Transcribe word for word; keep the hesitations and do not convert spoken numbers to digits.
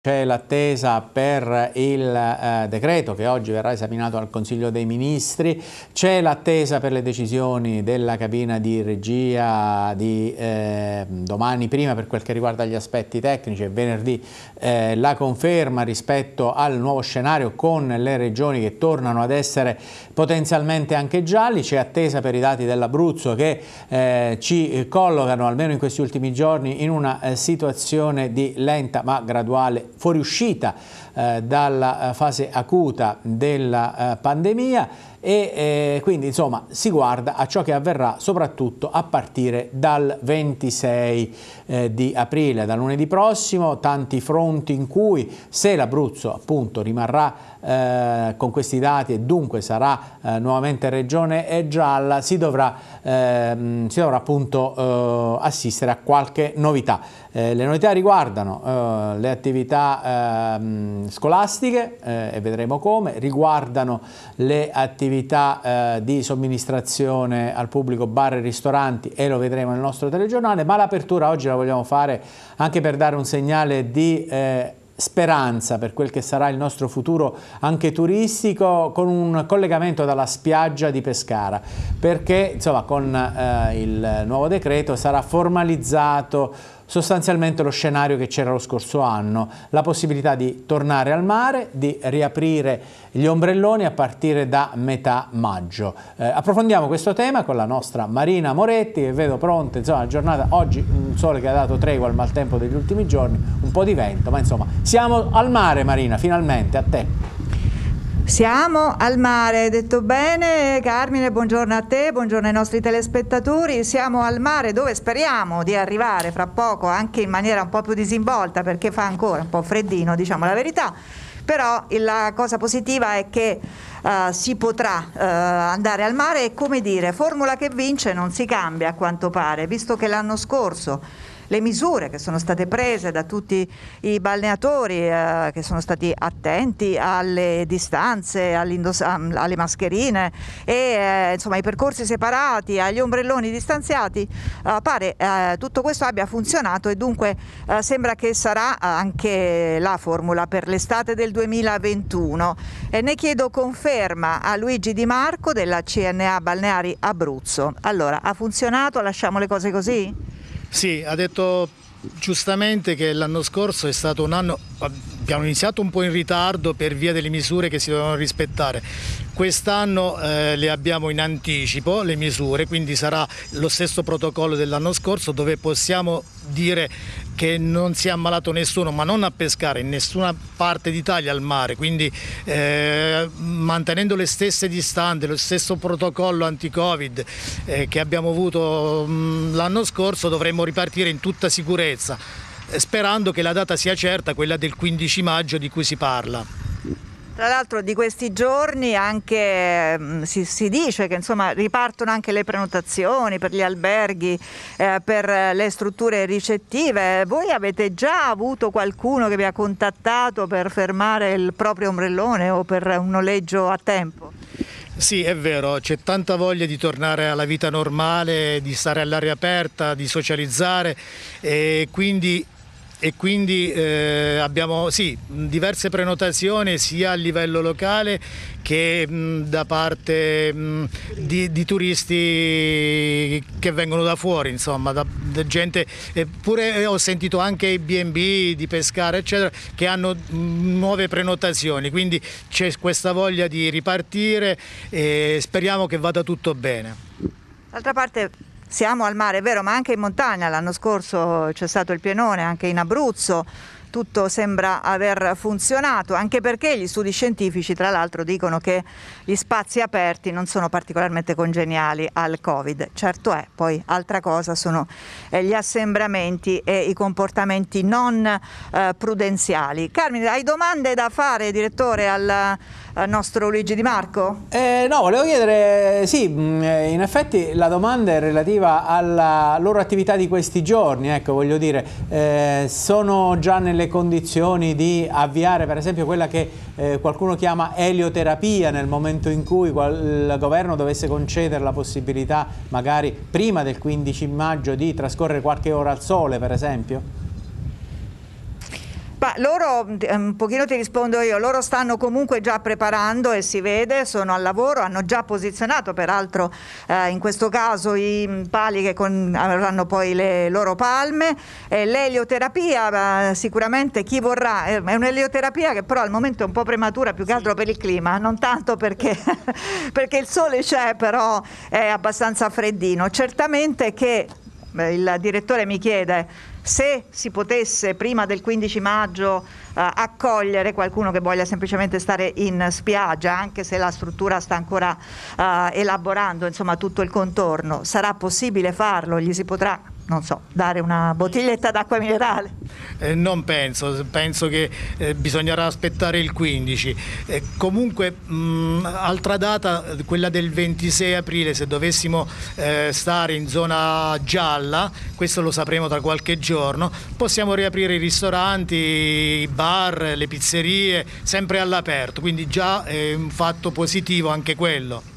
C'è l'attesa per il eh, decreto che oggi verrà esaminato al Consiglio dei Ministri, c'è l'attesa per le decisioni della cabina di regia di eh, domani prima per quel che riguarda gli aspetti tecnici e venerdì eh, la conferma rispetto al nuovo scenario con le regioni che tornano ad essere potenzialmente anche gialli, c'è attesa per i dati dell'Abruzzo che eh, ci collocano almeno in questi ultimi giorni in una eh, situazione di lenta ma graduale fuoriuscita eh, dalla fase acuta della eh, pandemia e eh, quindi insomma si guarda a ciò che avverrà soprattutto a partire dal ventisei eh, di aprile, da lunedì prossimo, tanti fronti in cui se l'Abruzzo appunto rimarrà eh, con questi dati e dunque sarà eh, nuovamente regione gialla, si dovrà, eh, si dovrà appunto eh, assistere a qualche novità. Eh, le novità riguardano eh, le attività eh, scolastiche eh, e vedremo come, riguardano le attività eh, di somministrazione al pubblico, bar e ristoranti, e lo vedremo nel nostro telegiornale, ma l'apertura oggi la vogliamo fare anche per dare un segnale di eh, speranza per quel che sarà il nostro futuro anche turistico, con un collegamento dalla spiaggia di Pescara, perché insomma con eh, il nuovo decreto sarà formalizzato sostanzialmente lo scenario che c'era lo scorso anno, la possibilità di tornare al mare, di riaprire gli ombrelloni a partire da metà maggio. Eh, approfondiamo questo tema con la nostra Marina Moretti, che vedo pronta, insomma, la giornata oggi, un sole che ha dato tregua al maltempo degli ultimi giorni, un po' di vento, ma insomma siamo al mare, Marina, finalmente, a te. Siamo al mare, hai detto bene Carmine, buongiorno a te, buongiorno ai nostri telespettatori. Siamo al mare dove speriamo di arrivare fra poco anche in maniera un po' più disinvolta, perché fa ancora un po' freddino, diciamo la verità, però la cosa positiva è che uh, si potrà uh, andare al mare e, come dire, formula che vince non si cambia a quanto pare, visto che l'anno scorso le misure che sono state prese da tutti i balneatori eh, che sono stati attenti alle distanze, alle mascherine e eh, insomma i percorsi separati, agli ombrelloni distanziati, eh, pare eh, tutto questo abbia funzionato e dunque eh, sembra che sarà anche la formula per l'estate del duemilaventuno. E ne chiedo conferma a Luigi Di Marco della C N A Balneari Abruzzo. Allora, ha funzionato? Lasciamo le cose così? Sì, ha detto giustamente che l'anno scorso è stato un anno, abbiamo iniziato un po' in ritardo per via delle misure che si dovevano rispettare. Quest'anno eh, le abbiamo in anticipo, le misure, quindi sarà lo stesso protocollo dell'anno scorso, dove possiamo dire che non si è ammalato nessuno, ma non a pescare in nessuna parte d'Italia al mare, quindi eh, mantenendo le stesse distanze, lo stesso protocollo anti-Covid eh, che abbiamo avuto l'anno scorso, dovremmo ripartire in tutta sicurezza, sperando che la data sia certa, quella del quindici maggio di cui si parla. Tra l'altro di questi giorni anche mh, si, si dice che insomma ripartono anche le prenotazioni per gli alberghi, eh, per le strutture ricettive. Voi avete già avuto qualcuno che vi ha contattato per fermare il proprio ombrellone o per un noleggio a tempo? Sì, è vero, c'è tanta voglia di tornare alla vita normale, di stare all'aria aperta, di socializzare e quindi E quindi eh, abbiamo sì, diverse prenotazioni sia a livello locale che mh, da parte mh, di, di turisti che vengono da fuori, insomma, da, da gente, eppure ho sentito anche i B and B di Pescara, eccetera, che hanno mh, nuove prenotazioni, quindi c'è questa voglia di ripartire e speriamo che vada tutto bene. D'altra parte siamo al mare, è vero, ma anche in montagna. L'anno scorso c'è stato il pienone anche in Abruzzo, tutto sembra aver funzionato, anche perché gli studi scientifici tra l'altro dicono che gli spazi aperti non sono particolarmente congeniali al Covid. Certo è, poi altra cosa sono eh, gli assembramenti e i comportamenti non eh, prudenziali. Carmine, hai domande da fare, direttore, al, al nostro Luigi Di Marco? Eh, no, volevo chiedere, sì, in effetti la domanda è relativa alla loro attività di questi giorni, ecco, voglio dire, eh, sono già nelle condizioni di avviare per esempio quella che eh, qualcuno chiama elioterapia nel momento in cui il governo dovesse concedere la possibilità magari prima del quindici maggio di trascorrere qualche ora al sole, per esempio? Ma loro, un pochino ti rispondo io, loro stanno comunque già preparando e si vede, sono al lavoro, hanno già posizionato peraltro eh, in questo caso i pali che con, avranno poi le loro palme. Eh, l'elioterapia eh, sicuramente chi vorrà, eh, è un'elioterapia che però al momento è un po' prematura, più che altro per il clima, non tanto perché, perché il sole c'è, però è abbastanza freddino. Certamente che eh, il direttore mi chiede se si potesse prima del quindici maggio eh, accogliere qualcuno che voglia semplicemente stare in spiaggia, anche se la struttura sta ancora eh, elaborando insomma tutto il contorno, sarà possibile farlo? Gli si potrà, non so, dare una bottiglietta d'acqua minerale? Eh, non penso, penso che eh, bisognerà aspettare il quindici. Eh, comunque, mh, altra data, quella del ventisei aprile, se dovessimo eh, stare in zona gialla, questo lo sapremo tra qualche giorno, possiamo riaprire i ristoranti, i bar, le pizzerie, sempre all'aperto, quindi già è un fatto positivo anche quello.